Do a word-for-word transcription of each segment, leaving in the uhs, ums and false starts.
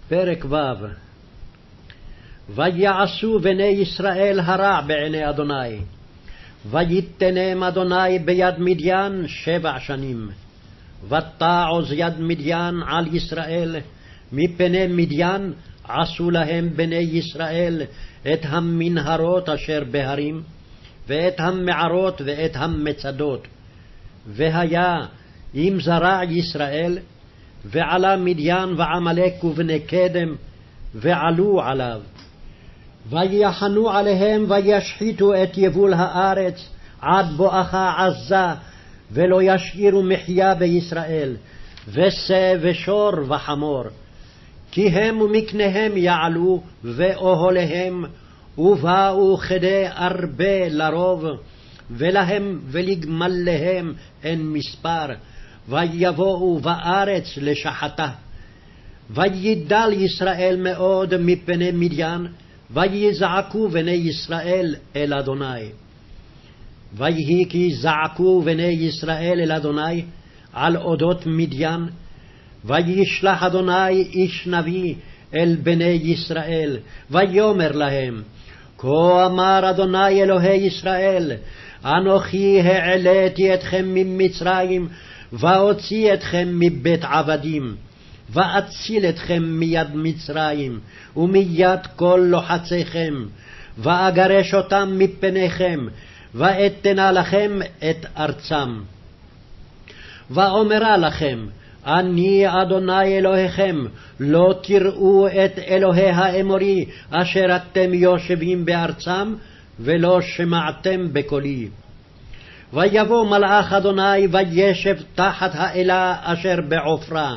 פרק ו'. ויעשו בני ישראל הרע בעיני אדוני, ויתנם אדוני ביד מדיין שבע שנים. ותעוז יד מדיין על ישראל, מפני מדיין עשו להם בני ישראל את המנהרות אשר בהרים, ואת המערות ואת המצדות. והיה אם זרע ישראל, ועלה מדיין ועמלק ובני קדם, ועלו עליו. ויחנו עליהם וישחיתו את יבול הארץ עד בואכה עזה, ולא ישאירו מחיה בישראל, ושה ושור וחמור. כי הם ומקניהם יעלו ואוהליהם, ובאו כדי הרבה לרוב, ולהם ולגמליהם אין מספר, ויבואו בארץ לשחתה. וידל ישראל מאוד מפני מדיין, ויזעקו בני ישראל אל אדוני. ויהי כי זעקו בני ישראל אל אדוני על אודות מדיין, וישלח אדוני איש נביא אל בני ישראל, ויאמר להם, כה אמר אדוני אלוהי ישראל, אנוכי העליתי אתכם ממצרים, ואוציא אתכם מבית עבדים, ואציל אתכם מיד מצרים, ומיד כל לוחציכם, ואגרש אותם מפניכם, ואתנה לכם את ארצם. ואומרה לכם, אני אדוני אלוהיכם, לא תראו את אלוהי האמורי, אשר אתם יושבים בארצם, ולא שמעתם בקולי. ויבוא מלאך אדוני וישב תחת האלה אשר בעופרה,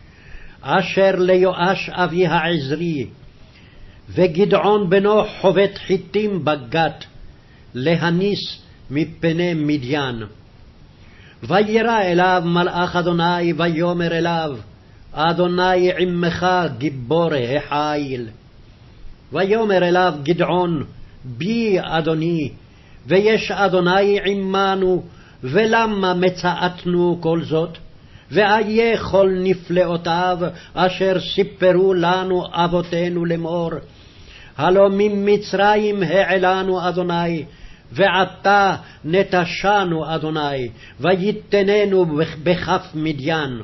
אשר ליואש אבי העזרי, וגדעון בנו חובט חיטים בגת, להניס מפני מדיין. וירא אליו מלאך אדוני ויאמר אליו, אדוני עמך גיבור החיל. ויאמר אליו גדעון, בי אדוני, ויש אדוני עמנו, ולמה מצאתנו כל זאת? ואיה כל נפלאותיו אשר סיפרו לנו אבותינו לאמור, הלא ממצרים העלנו אדוני, ועתה נטשנו אדוני, ויתננו בכף מדיין.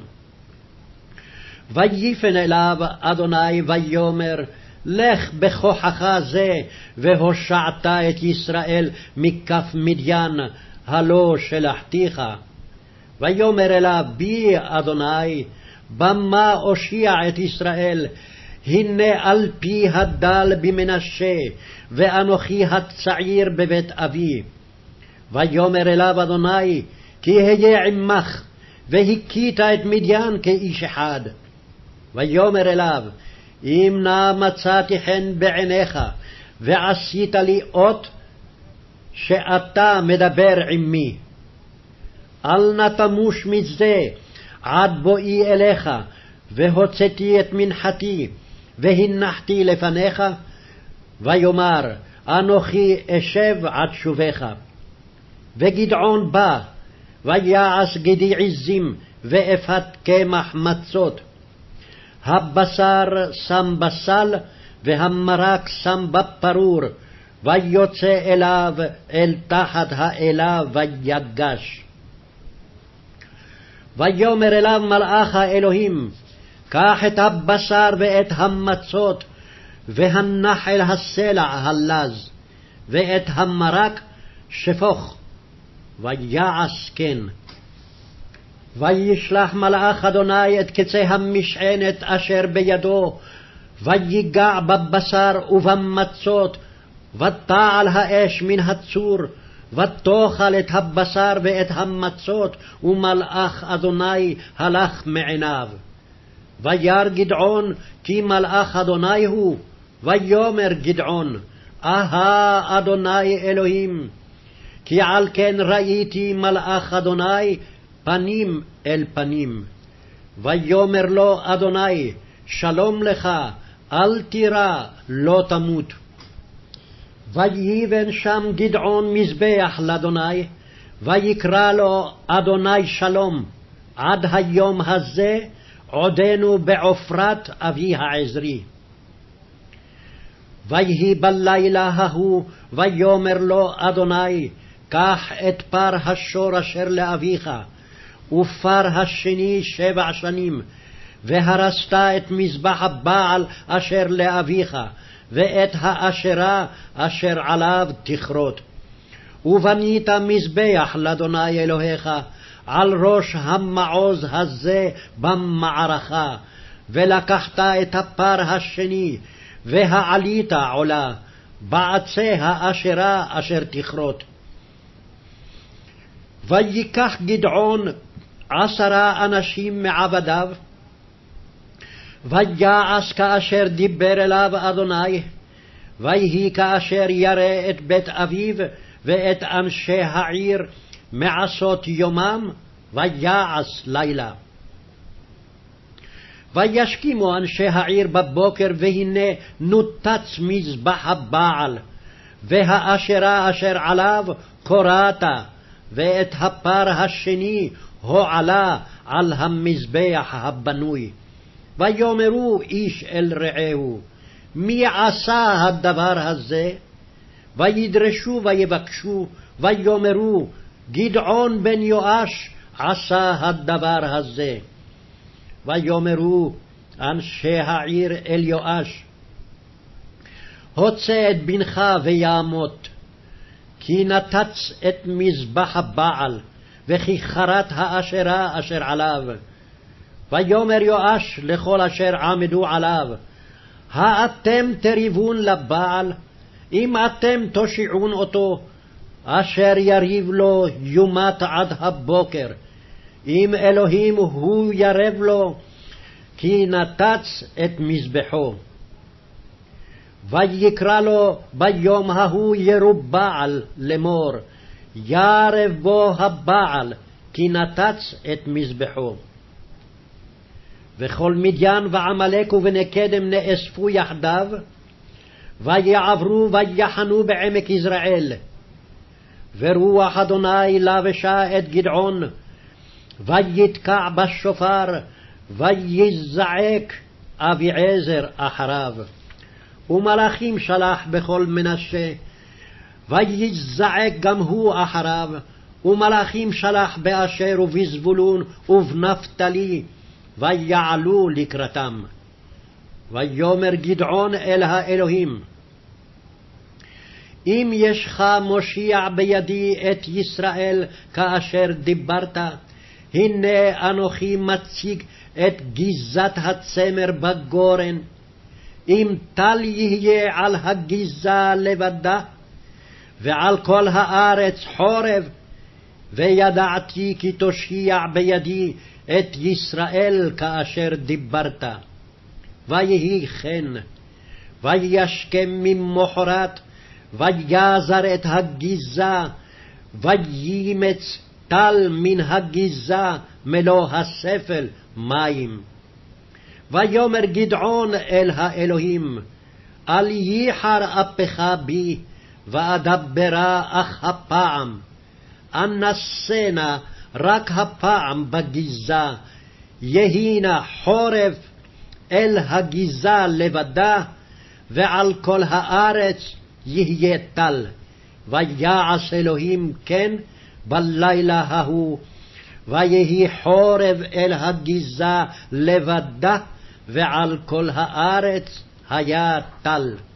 ויפן אליו אדוני ויאמר, לך בכוחך זה, והושעת את ישראל מכף מדיין, הלא שלחתיך. ויאמר אליו, בי אדוני, במה אושיע את ישראל? הנה על פי הדל במנשה, ואנוכי הצעיר בבית אבי. ויאמר אליו אדוני, כי היה עמך, והכית את מדיין כאיש אחד. ויאמר אליו, אם נא מצאתי חן בעיניך, ועשית לי אות, שאתה מדבר עמי. אל נא תמוש מזה, עד בואי אליך, והוצאתי את מנחתי, והנחתי לפניך, ויאמר, אנוכי אשב עד שובך. וגדעון בא, ויעש גדי עזים, ואפת קמח מצות. הבשר שם בסל, והמרק שם בפרור, ויוצא אליו אל תחת האלה ויגש. ויאמר אליו מלאך האלוהים, קח את הבשר ואת המצות, והנח אל הסלע הלז, ואת המרק שפוך, ויעש כן. וישלח מלאך אדוני את קצה המשענת אשר בידו, ויגע בבשר ובמצות, ותעל האש מן הצור, ותאכל את הבשר ואת המצות, ומלאך אדוני הלך מעיניו. וירא גדעון כי מלאך אדוני הוא, ויאמר גדעון, אהה אדוני אלוהים, כי על כן ראיתי מלאך אדוני פנים אל פנים. ויאמר לו אדוני, שלום לך, אל תירא, לא תמות. ויבן שם גדעון מזבח לאדוני, ויקרא לו אדוני שלום, עד היום הזה, עודנו בעופרת אבי העזרי. ויהי בלילה ההוא, ויאמר לו אדוני, קח את פר השור אשר לאביך, ופר השני שבע שנים, והרסת את מזבח הבעל אשר לאביך, ואת האשרה אשר עליו תכרות. ובנית מזבח לאדוני אלוהיך, על ראש המעוז הזה במערכה, ולקחת את הפר השני, והעלית עולה, בעצי האשרה אשר תכרות. ויקח גדעון עשרה אנשים מעבדיו, ויעש כאשר דיבר אליו אדוני, ויהי כאשר ירא את בית אביו ואת אנשי העיר מעשות יומם, ויעש לילה. וישכימו אנשי העיר בבוקר, והנה נותץ מזבח הבעל, והאשרה אשר עליו קורעת, ואת הפר השני הועלה על המזבח הבנוי. ויאמרו איש אל רעהו, מי עשה הדבר הזה? וידרשו ויבקשו, ויאמרו, גדעון בן יואש עשה הדבר הזה. ויאמרו אנשי העיר אל יואש, הוצא את בנך ויעמות, כי נתץ את מזבח הבעל, וכי חרת האשרה אשר עליו. ויאמר יואש לכל אשר עמדו עליו, האתם תריבון לבעל? אם אתם תושיעון אותו, אשר יריב לו יומת עד הבוקר. אם אלוהים הוא ירב לו, כי נתץ את מזבחו. ויקרא לו ביום ההוא ירובעל לאמור, ירב בו הבעל, כי נתץ את מזבחו. וכל מדיין ועמלק ובני קדם נאספו יחדיו, ויעברו ויחנו בעמק יזרעאל. ורוח אדוני לבשה את גדעון, ויתקע בשופר, ויזעק אביעזר אחריו. ומלאכים שלח בכל מנשה, ויזעק גם הוא אחריו. ומלאכים שלח באשר ובזבולון ובנפתלי, ויעלו לקראתם. ויאמר גדעון אל האלוהים, אם ישך מושיע בידי את ישראל כאשר דיברת, הנה אנוכי מציג את גזת הצמר בגורן. אם טל יהיה על הגזה לבדה, ועל כל הארץ חורב, וידעתי כי תושיע בידי את ישראל כאשר דיברת. ויהי כן, וישכם ממחרת, ויזר את הגזה, ויימץ טל מן הגזה מלוא הספל מים. ויאמר גדעון אל האלוהים, אל ייחר אפך בי, ואדברה אך הפעם. אנסנה רק הפעם בגזה, יהינה חורף אל הגזה לבדה, ועל כל הארץ יהיה טל. ויעש אלוהים כן בלילה ההוא, ויהי חורב אל הגזה לבדה, ועל כל הארץ היה טל.